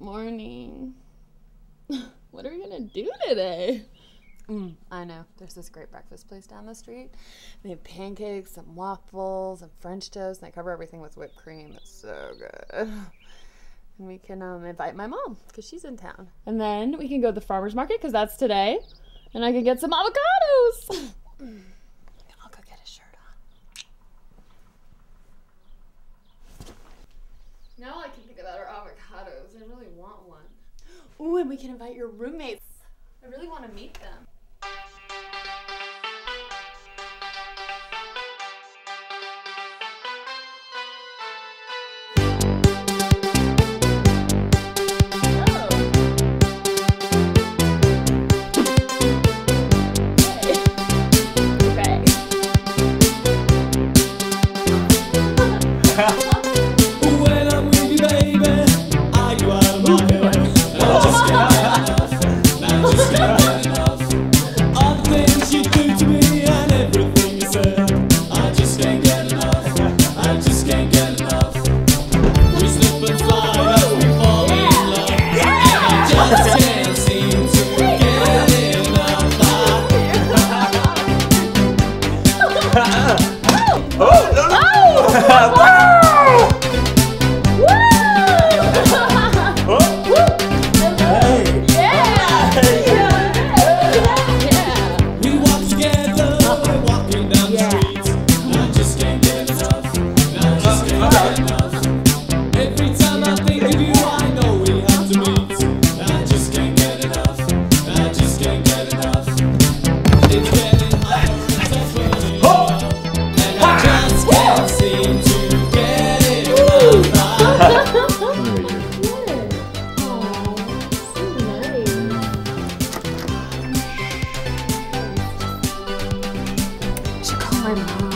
Morning. What are we gonna do today? I know. There's this great breakfast place down the street. They have pancakes and waffles and French toast, and they cover everything with whipped cream. It's so good. And we can invite my mom because she's in town. And then we can go to the farmer's market because that's today. And I can get some avocados. I'll go get a shirt on. Now I can think about our avocados. I really want one. Ooh, and we can invite your roommates. I really want to meet them. My mom.